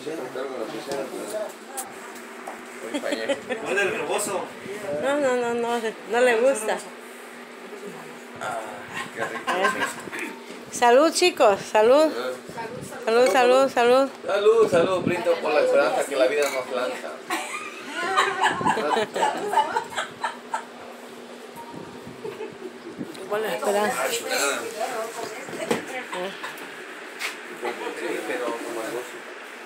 ¿Cuál el rebozo? No le gusta. Qué rico. Salud, chicos, salud. Salud. Salud, brindo por la esperanza que la vida nos lanza. Por la esperanza. Sí, pero como negocio.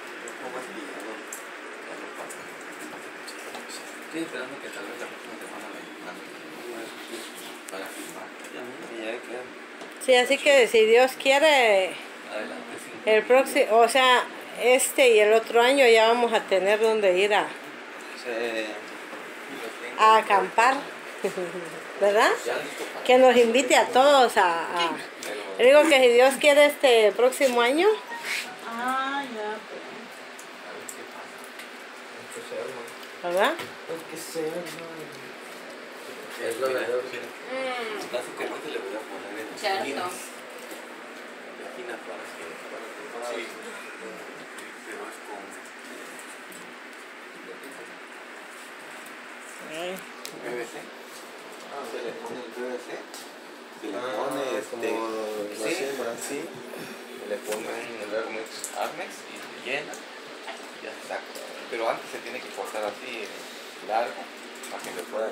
Estoy esperando que tal vez la próxima semana me manden para filmar. Sí, así que si Dios quiere, Adelante, sí. el próximo, o sea, este y el otro año ya vamos a tener donde ir a acampar, ¿verdad? Que nos invite a todos le digo que si Dios quiere este próximo año. Ah, ya. ¿Verdad? Es lo mejor. Básicamente le voy a poner en Cierto. esquinas para que sí. Pero es con PVC. Se le pone el PVC. Se le pone sí. Se le pone el Armex y se llena. Ya se saca. Pero antes se tiene que cortar así largo para que se pueda.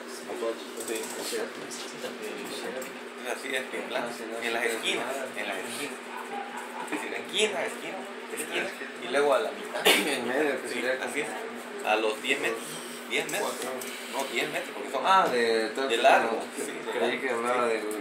Así es que en las esquinas. Es decir, esquina, y luego a la mitad. En medio, Sí, así es. A los 10 metros. 10 metros. No, 10 metros, porque son de largo. Sí, Sí, de creí largo. que hablaba del